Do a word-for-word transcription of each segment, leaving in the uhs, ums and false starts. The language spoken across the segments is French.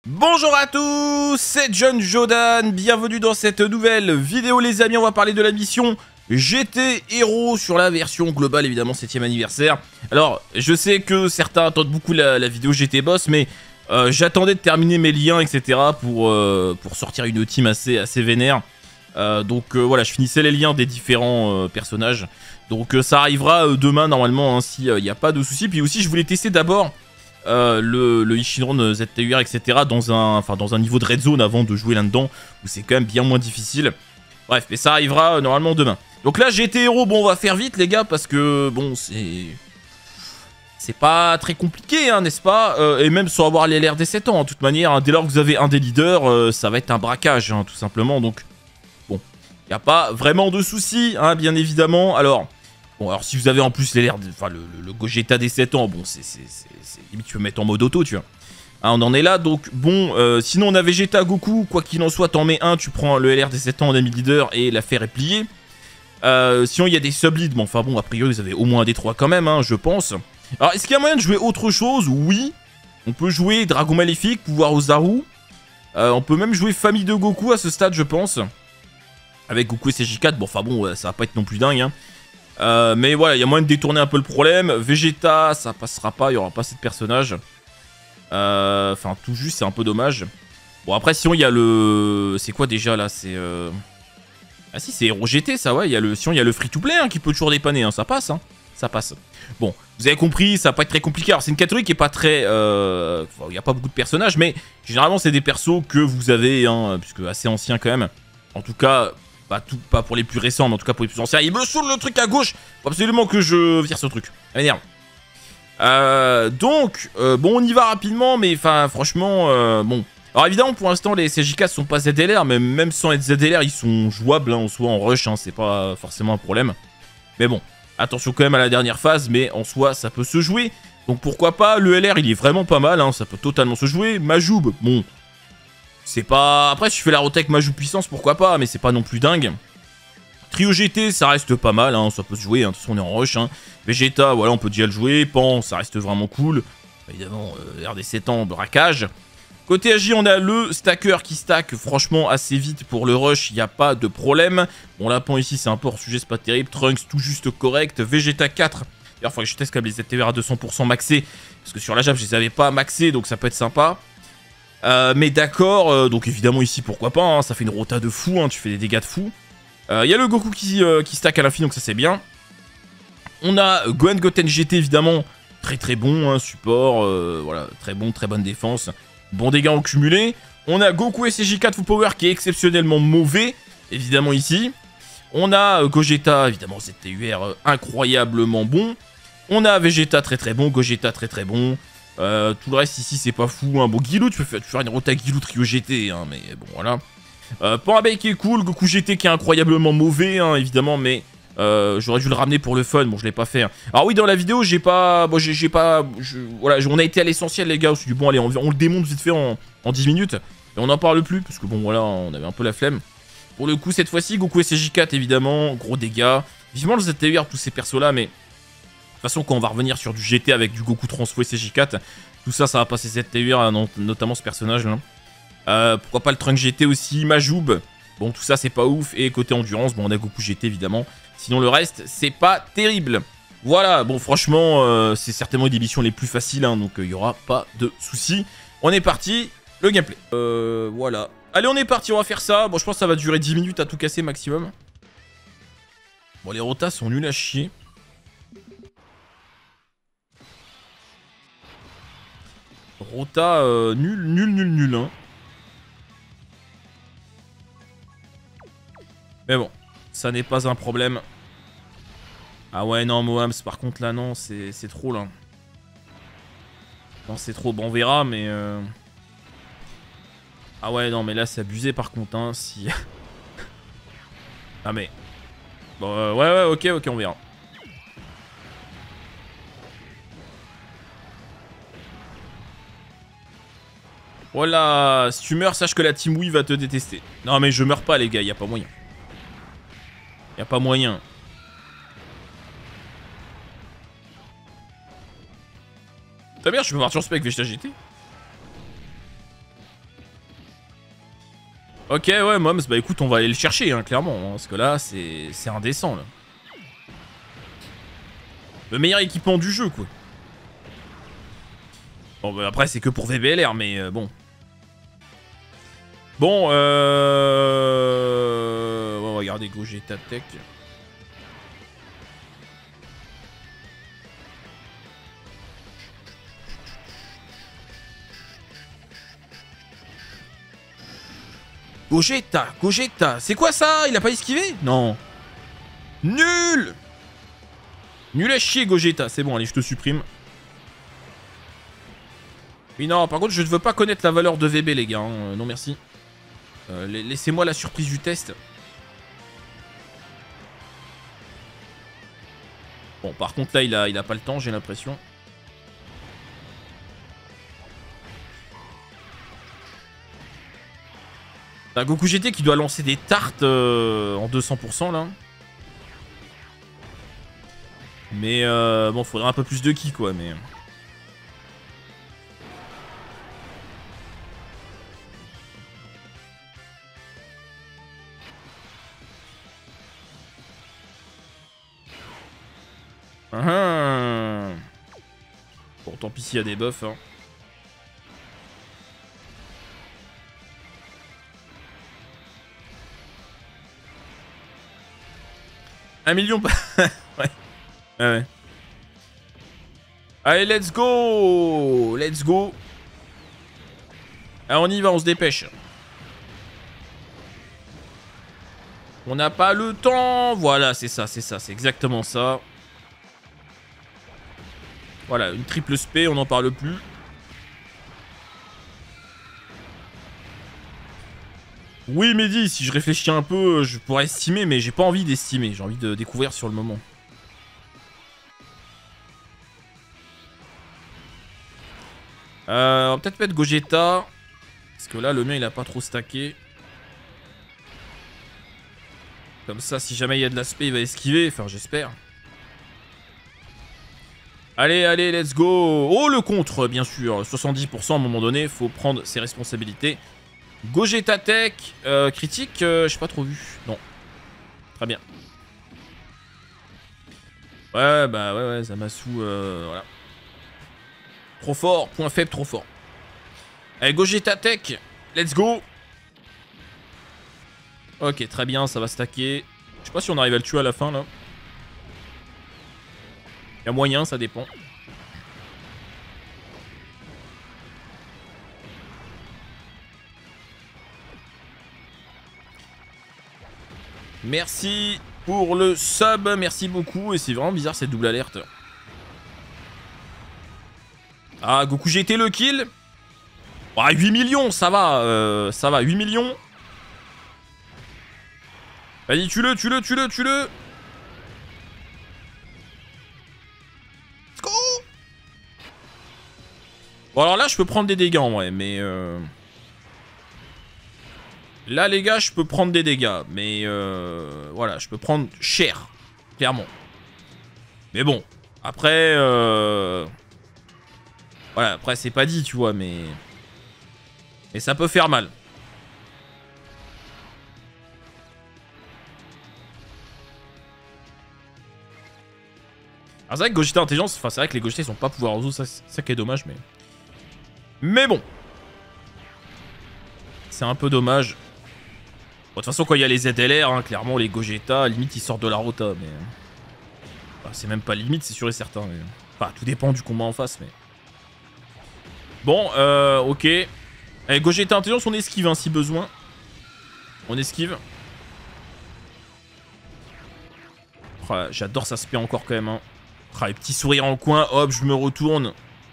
Bonjour à tous, c'est John Jodan, bienvenue dans cette nouvelle vidéo les amis. On va parler de la mission G T Hero sur la version globale, évidemment septième anniversaire. Alors je sais que certains attendent beaucoup la, la vidéo G T Boss, mais euh, j'attendais de terminer mes liens etc pour, euh, pour sortir une team assez, assez vénère. euh, Donc euh, voilà, je finissais les liens des différents euh, personnages. Donc euh, ça arrivera euh, demain normalement hein, s'il n'y a pas de soucis. Puis aussi je voulais tester d'abord Euh, le, le Ishinron Z T U R, et cetera dans un, enfin, dans un niveau de red zone avant de jouer là-dedans, où c'est quand même bien moins difficile. Bref, mais ça arrivera euh, normalement demain. Donc là, G T Hero, bon, on va faire vite, les gars, parce que, bon, c'est... C'est pas très compliqué, hein, n'est-ce pas euh, Et même sans avoir les L R des sept ans, en toute manière, hein, dès lors que vous avez un des leaders, euh, ça va être un braquage, hein, tout simplement, donc... Bon, il n'y a pas vraiment de soucis, hein, bien évidemment. Alors... Bon, alors si vous avez en plus les l'air, enfin le, le, le Gogeta des sept ans, bon, c'est limite tu peux mettre en mode auto, tu vois. Hein, on en est là, donc bon, euh, sinon on a Vegeta, Goku, quoi qu'il en soit, t'en mets un, tu prends le L R des sept ans en ami leader et l'affaire est pliée. Euh, sinon il y a des sub-leads, mais enfin bon, a priori vous avez au moins un des trois quand même, hein, je pense. Alors est-ce qu'il y a moyen de jouer autre chose? Oui, on peut jouer Dragon Maléfique, pouvoir Ozaru. Euh, on peut même jouer Famille de Goku à ce stade, je pense. Avec Goku et C J quatre, bon, enfin bon, ça va pas être non plus dingue, hein. Euh, mais voilà, il y a moyen de détourner un peu le problème. Vegeta, ça passera pas, il n'y aura pas assez de personnages. Euh, enfin, tout juste, c'est un peu dommage. Bon, après, sinon, il y a le... C'est quoi déjà, là? C'est... Euh... Ah si, c'est Hero G T, ça, ouais. Y a le... Sinon, il y a le free-to-play, hein, qui peut toujours dépanner, hein. Ça passe, hein. Ça passe. Bon, vous avez compris, ça va pas être très compliqué. Alors, c'est une catégorie qui est pas très... Euh... Enfin, il n'y a pas beaucoup de personnages, mais généralement, c'est des persos que vous avez, hein, puisque assez anciens, quand même. En tout cas... Pas, tout, pas pour les plus récents, mais en tout cas pour les plus anciens. Il me saoule le truc à gauche. Faut absolument que je vire ce truc. Ça m'énerve. Euh, donc, euh, bon, on y va rapidement, mais enfin, franchement, euh, bon. Alors évidemment, pour l'instant, les C J K ne sont pas Z L R, mais même sans être Z L R, ils sont jouables, hein, en soi, en rush, hein, c'est pas forcément un problème. Mais bon, attention quand même à la dernière phase, mais en soi, ça peut se jouer. Donc pourquoi pas, le L R, il est vraiment pas mal, hein, ça peut totalement se jouer. Majoub, bon... C'est pas... Après, si je fais la Rotech Majou puissance, pourquoi pas, mais c'est pas non plus dingue. Trio G T, ça reste pas mal, hein, ça peut se jouer, hein, de toute façon on est en rush. Hein. Vegeta, voilà, on peut déjà le jouer. Pan, ça reste vraiment cool. Évidemment, euh, R D sept ans, braquage. Côté A J, on a le stacker qui stack franchement assez vite pour le rush, il n'y a pas de problème. Bon, là, Pan ici, c'est un peu hors sujet, c'est pas terrible. Trunks, tout juste correct. Vegeta quatre. D'ailleurs, il faudrait que je teste comme les Z T V R à deux cents pour cent maxés. Parce que sur la Jap, je les avais pas maxés, donc ça peut être sympa. Euh, mais d'accord, euh, donc évidemment ici pourquoi pas, hein, ça fait une rota de fou, hein, tu fais des dégâts de fou. Il euh, y a le Goku qui, euh, qui stack à l'infini, donc ça c'est bien. On a Gohan Goten G T évidemment, très très bon, hein, support, euh, voilà, très bon, très bonne défense, bon dégâts en cumulé. On a Goku S J quatre Full Power qui est exceptionnellement mauvais, évidemment ici. On a euh, Gogeta, évidemment Z T U R euh, incroyablement bon. On a Vegeta très très bon, Gogeta très très bon. Euh, tout le reste ici c'est pas fou, hein. Bon, Guilou, tu peux faire, tu peux faire une rota Guilou Trio G T, hein, mais bon voilà. euh, Pan Abeille qui est cool, Goku G T qui est incroyablement mauvais, hein, évidemment, mais euh, j'aurais dû le ramener pour le fun, bon je l'ai pas fait. Hein. Alors oui, dans la vidéo j'ai pas, bon j'ai pas, je, voilà, on a été à l'essentiel les gars, on s'est dit bon allez, on, on le démonte vite fait en, en dix minutes, et on n'en parle plus, parce que bon voilà, on avait un peu la flemme. Pour le coup cette fois-ci, Goku S J quatre évidemment, gros dégâts, vivement le Z T U R, tous ces persos là, mais... De toute façon, quand on va revenir sur du G T avec du Goku Transfo et C J quatre, tout ça, ça va passer Z T U R, notamment ce personnage-là. Euh, pourquoi pas le Trunk G T aussi, Majoub. Bon, tout ça, c'est pas ouf. Et côté endurance, bon, on a Goku G T, évidemment. Sinon, le reste, c'est pas terrible. Voilà, bon, franchement, euh, c'est certainement une des missions les plus faciles, hein, donc il euh, n'y aura pas de soucis. On est parti, le gameplay. Euh, voilà. Allez, on est parti, on va faire ça. Bon, je pense que ça va durer dix minutes à tout casser maximum. Bon, les rotas sont nuls à chier. Rota euh, nul, nul, nul, nul. Hein. Mais bon, ça n'est pas un problème. Ah ouais, non, Mohams, par contre, là, non, c'est trop, là. Non, c'est trop. Bon, on verra, mais... Euh... Ah ouais, non, mais là, c'est abusé, par contre, hein, si... ah, mais... Bon, euh, ouais, ouais, ok, ok, on verra. Voilà, si tu meurs, sache que la Team Wii va te détester. Non mais je meurs pas les gars, y a pas moyen. Y a pas moyen. T'as bien, je peux partir sur spec Vegeta G T. Ok, ouais, Moms, bah écoute, on va aller le chercher, hein, clairement. Hein, parce que là, c'est indécent, là. Le meilleur équipement du jeu, quoi. Bon, bah après, c'est que pour V B L R, mais euh, bon. Bon, euh... on va regarder Gogeta Tech. Gogeta, Gogeta, c'est quoi ça? Il a pas esquivé? Non. Nul. Nul à chier, Gogeta. C'est bon, allez, je te supprime. Oui, non, par contre, je ne veux pas connaître la valeur de V B, les gars. Hein. Euh, non, merci. Euh, Laissez-moi la surprise du test. Bon, par contre, là, il a, il a pas le temps, j'ai l'impression. T'as Goku G T qui doit lancer des tartes euh, en deux cents pour cent, là. Mais euh, bon, faudrait un peu plus de ki, quoi, mais... Uh -huh. Bon, tant pis s'il y a des buffs, hein. Un million... ouais. Ouais, ouais. Allez, let's go. Let's go. Allez, on y va, on se dépêche. On n'a pas le temps. Voilà, c'est ça, c'est ça, c'est exactement ça. Voilà, une triple spé, on n'en parle plus. Oui, Mehdi, si je réfléchis un peu, je pourrais estimer, mais j'ai pas envie d'estimer. J'ai envie de découvrir sur le moment. Euh, on va peut-être mettre Gogeta. Parce que là, le mien, il a pas trop stacké. Comme ça, si jamais il y a de l'aspect, il va esquiver. Enfin, j'espère. Allez, allez, let's go. Oh, le contre, bien sûr. soixante-dix pour cent à un moment donné, faut prendre ses responsabilités. Gogeta Tech, euh, critique, euh, j'ai pas trop vu. Non. Très bien. Ouais, bah ouais, ouais, Zamasu, euh, voilà. Trop fort, point faible, trop fort. Allez, Gogeta Tech, let's go. Ok, très bien, ça va stacker. Je sais pas si on arrive à le tuer à la fin, là. Il y a moyen, ça dépend. Merci pour le sub, merci beaucoup. Et c'est vraiment bizarre cette double alerte. Ah, Goku G T le kill. Ah, huit millions, ça va, euh, ça va, huit millions. Vas-y, tue-le, tue-le, tue-le, tue-le. Let's go. Bon, alors là, je peux prendre des dégâts en vrai, mais... Euh... Là, les gars, je peux prendre des dégâts, mais... Euh... Voilà, je peux prendre cher, clairement. Mais bon, après... Euh... Voilà, après, c'est pas dit, tu vois, mais... Mais ça peut faire mal. Alors c'est vrai que Gogeta Intelligence, enfin c'est vrai que les Gogeta ils sont pas pouvoir en zoo, ça, ça qui est dommage, mais... Mais bon. C'est un peu dommage. Bon, de toute façon, quand il y a les Z L R, hein, clairement, les Gogeta, limite, ils sortent de la rota, mais... Enfin, c'est même pas limite, c'est sûr et certain. Mais... Enfin, tout dépend du combat en face, mais... Bon, euh, ok. Allez, Gogeta Intelligence, on esquive, hein, si besoin. On esquive. Oh, j'adore ça se paie encore, quand même, hein. Oh, les petits sourires en coin, hop, je me retourne.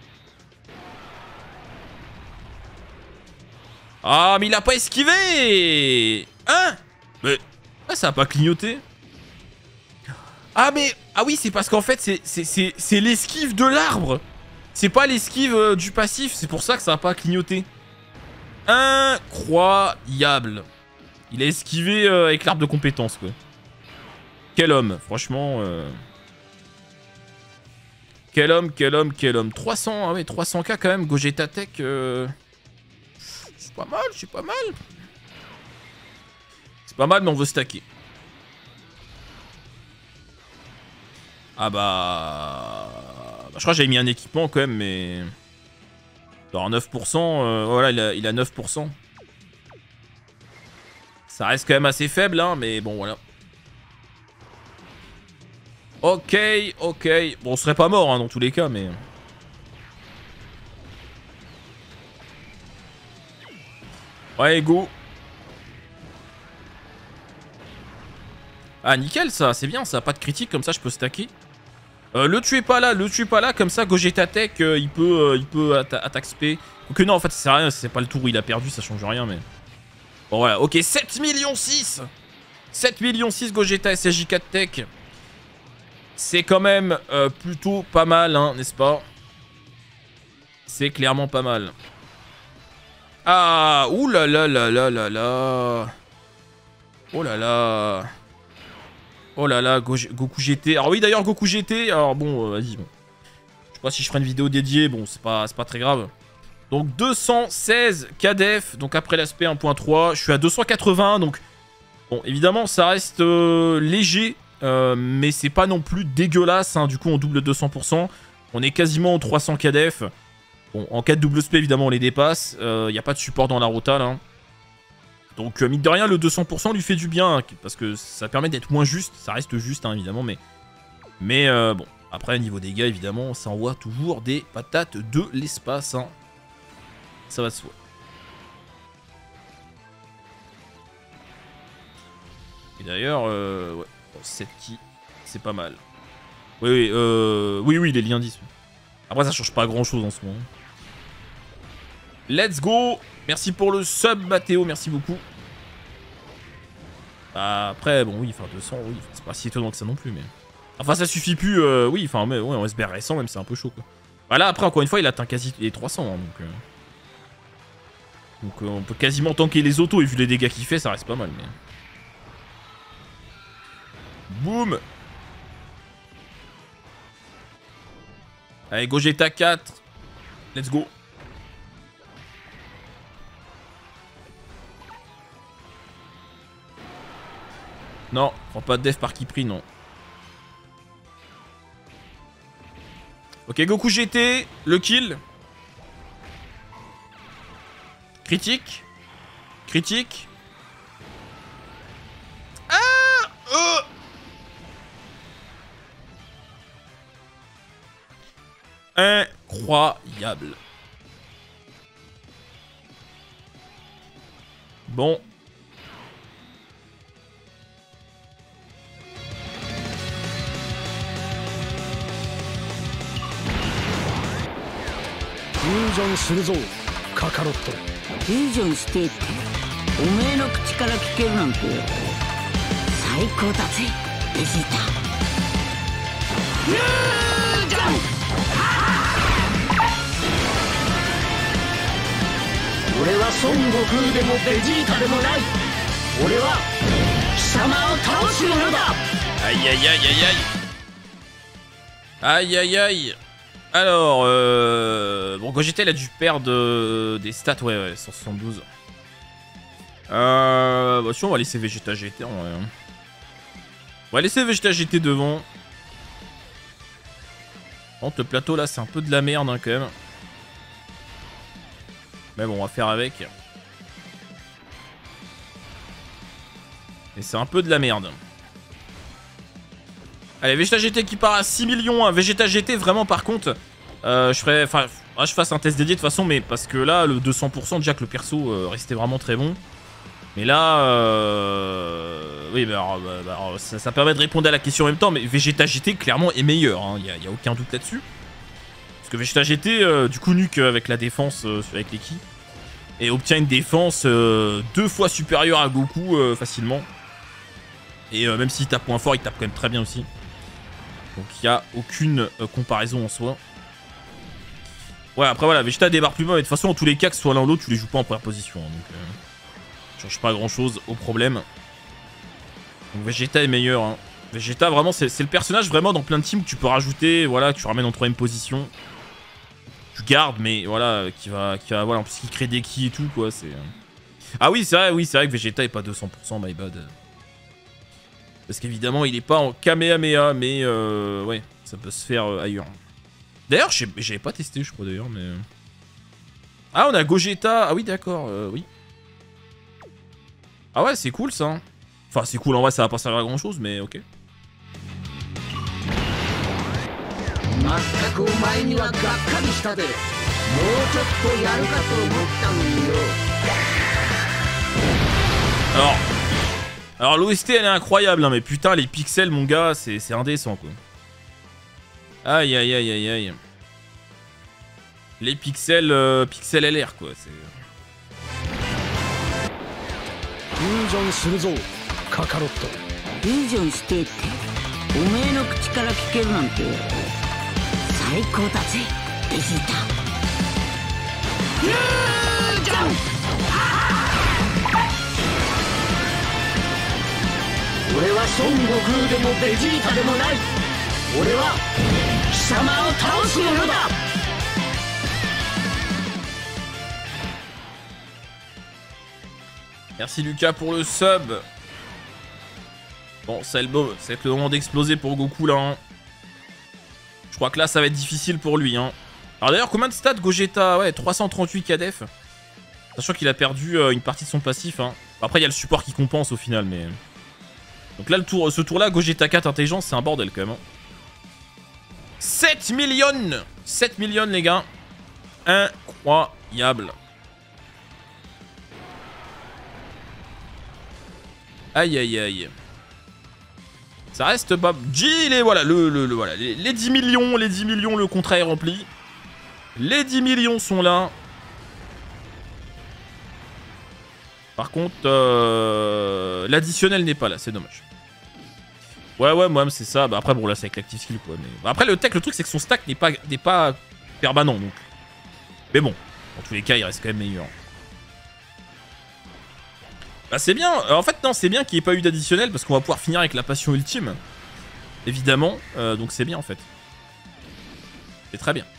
Ah, mais il a pas esquivé. Hein? Mais... Ah, ça a pas clignoté. Ah, mais... Ah oui, c'est parce qu'en fait, c'est l'esquive de l'arbre. C'est pas l'esquive euh, du passif. C'est pour ça que ça a pas clignoté. Incroyable. Il a esquivé euh, avec l'arbre de compétences, quoi. Quel homme, franchement... Euh... Quel homme, quel homme, quel homme. trois cents, ah ouais, trois cents K quand même, Gogeta Tech. Euh... C'est pas mal, c'est pas mal. C'est pas mal, mais on veut stacker. Ah bah... bah je crois que j'avais mis un équipement quand même, mais... Alors neuf pour cent, euh, voilà, il a, il a neuf pour cent. Ça reste quand même assez faible, hein, mais bon, voilà. Ok, ok. Bon, on serait pas mort, hein, dans tous les cas, mais... Ouais, go. Ah, nickel, ça. C'est bien, ça. Pas de critique, comme ça, je peux stacker. Euh, le tuez pas là, le tuez pas là. Comme ça, Gogeta Tech, euh, il peut, euh, il peut atta attaque spé. Donc non, en fait, ça sert à rien. C'est pas le tour où il a perdu, ça change rien, mais... Bon, voilà. Ok, sept millions six. sept millions six Gogeta S S J quatre Tech. C'est quand même euh, plutôt pas mal, hein, n'est-ce pas? C'est clairement pas mal. Ah, ouh là là là là là là. Oh là là. Oh là là, Go Goku G T. Alors oui, d'ailleurs, Goku G T. Alors bon, euh, vas-y. Bon. Je sais pas si je ferai une vidéo dédiée. Bon, c'est pas, c'est pas très grave. Donc deux cent seize K D F. Donc après l'aspect un point trois. Je suis à deux cent quatre-vingts. Donc, bon, évidemment, ça reste euh, léger. Euh, mais c'est pas non plus dégueulasse. Hein. Du coup, on double deux cents pour cent. On est quasiment aux trois cents K D F. Bon, en cas de double spé, évidemment, on les dépasse. Il euh, n'y a pas de support dans la rota, là. Donc, euh, mine de rien, le deux cents pour cent lui fait du bien. Hein, parce que ça permet d'être moins juste. Ça reste juste, hein, évidemment. Mais, mais euh, bon, après, niveau dégâts, évidemment, ça envoie toujours des patates de l'espace. Hein. Ça va de soi. Et d'ailleurs, euh, ouais, sept ki, c'est pas mal. Oui, oui, euh, oui, oui, il est lien dix. Après, ça change pas grand-chose en ce moment. Let's go. Merci pour le sub, Mathéo. Merci beaucoup. Bah, après, bon, oui, enfin, deux cents, oui. C'est pas si étonnant que ça non plus, mais... Enfin, ça suffit plus, euh, oui, enfin, mais, ouais, en S B R récent, même, c'est un peu chaud, quoi. Bah là, après, encore une fois, il atteint quasi les trois cents, hein, donc... Euh... Donc, euh, on peut quasiment tanker les autos, et vu les dégâts qu'il fait, ça reste pas mal, mais... Boum. Allez, Gogeta quatre. Let's go. Non, prends pas de def par Kipri, non. Ok, Goku G T, le kill. Critique. Critique. Ah oh. Incroyable. Bon. Fusion するぞ、カカロット。 フュージョンしてっておめえの口から聞けるなんて最高だぜ、ベジータ。フュージョン。俺は孫悟空でもベジータでもない。俺は貴様を倒す者だ。 Aïe aïe aïe aïe aïe. Aïe aïe aïe. Alors, euh... bon, Gogeta, il a dû perdre euh, des stats, ouais, ouais, cent soixante-douze. Euh... Bah, si, on va laisser Vegeta G T, en vrai. On va laisser Vegeta G T devant. Bon, le plateau, là, c'est un peu de la merde, hein, quand même. Mais bon, on va faire avec. Et c'est un peu de la merde. Allez, Vegeta G T qui part à six millions. Hein. Vegeta G T, vraiment, par contre, euh, je ferais... Enfin, je fasse un test dédié de toute façon, mais parce que là, le deux cents pour cent, déjà que le perso euh, restait vraiment très bon. Mais là, euh... oui, bah, alors, bah, alors, ça, ça permet de répondre à la question en même temps, mais Vegeta G T, clairement, est meilleur. Il hein. n'y a, y a aucun doute là-dessus. Parce que Vegeta G T, euh, du coup, nuque avec la défense, euh, avec les ki. Et obtient une défense euh, deux fois supérieure à Goku, euh, facilement. Et euh, même s'il tape point fort, il tape quand même très bien aussi. Donc il n'y a aucune euh, comparaison en soi. Ouais, après voilà, Vegeta débarque plus bas, mais de toute façon, en tous les cas, que ce soit l'un ou l'autre, tu les joues pas en première position. Hein, donc, euh, change pas grand chose au problème. Donc Vegeta est meilleur. Hein. Vegeta, vraiment, c'est le personnage vraiment dans plein de teams que tu peux rajouter, voilà, que tu ramènes en troisième position. Tu gardes, mais voilà, qui va, qui va, voilà, en plus, qui crée des ki et tout, quoi, c'est. Ah oui, c'est vrai, oui, c'est vrai que Vegeta est pas deux cents pour cent, my bad. Parce qu'évidemment, il est pas en Kamehameha, mais euh, ouais, ça peut se faire euh, ailleurs. D'ailleurs, j'avais pas testé, je crois, d'ailleurs, mais... Ah, on a Gogeta. Ah oui, d'accord, euh, oui. Ah ouais, c'est cool, ça. Enfin, c'est cool, en vrai, ça va pas servir à grand-chose, mais ok. Alors... Alors l'O S T elle est incroyable hein, mais putain les pixels mon gars c'est indécent quoi. Aïe aïe aïe aïe aïe. Les pixels euh, pixels L R quoi c'est. Fusion するぞカカロット。フュージョンしてっておめえの口から聞けるなんて最高だぜベジータ。フュージョン。俺は孫悟空でもベジータでもない。俺は貴様を倒す者だ。 Merci Lucas pour le sub. Bon, c'est le, le moment d'exploser pour Goku là. Hein. Je crois que là ça va être difficile pour lui. Hein. Alors d'ailleurs, combien de stats Gogeta? Ouais, trois cent trente-huit K D F. Sachant qu'il a perdu euh, une partie de son passif. Hein. Après, il y a le support qui compense au final, mais... Donc là, le tour, ce tour-là, Gogeta quatre intelligence, c'est un bordel quand même. Hein. sept millions sept millions, les gars. Incroyable. Aïe, aïe, aïe. Ça reste pas... G, les, voilà, le, le, le, voilà les, les dix millions, les dix millions, le contrat est rempli. Les dix millions sont là. Par contre, euh, l'additionnel n'est pas là, c'est dommage. Ouais, ouais, moi, c'est ça. Bah, après, bon, là, c'est avec l'active skill, quoi. Mais... Bah, après, le tech, le truc, c'est que son stack n'est pas, n'est pas permanent, donc. Mais bon, dans tous les cas, il reste quand même meilleur. Bah, c'est bien. En fait, non, c'est bien qu'il n'y ait pas eu d'additionnel, parce qu'on va pouvoir finir avec la passion ultime. Évidemment. Euh, donc, c'est bien, en fait. C'est très bien.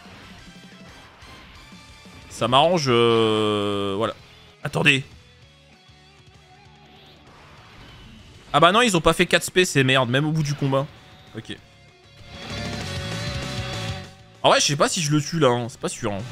Ça m'arrange. Euh... Voilà. Attendez. Ah bah non, ils ont pas fait quatre spé, c'est merde, même au bout du combat. Ok. En vrai, je sais pas si je le tue là, hein. C'est pas sûr. Hein.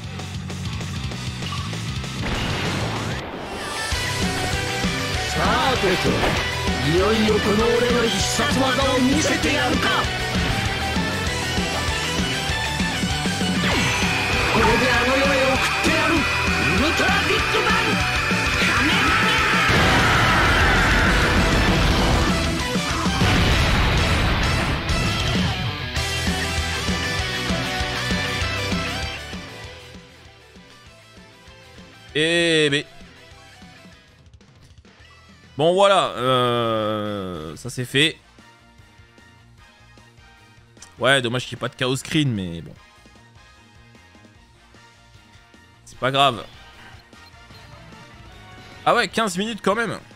Eh ben. Bon voilà, euh, ça c'est fait. Ouais, dommage qu'il n'y ait pas de chaos screen, mais bon. C'est pas grave. Ah ouais, quinze minutes quand même.